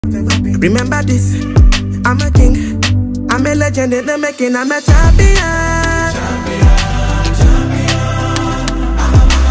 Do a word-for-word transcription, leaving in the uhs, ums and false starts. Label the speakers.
Speaker 1: Remember this, I'm a king, I'm a legend in the making, I'm a champion.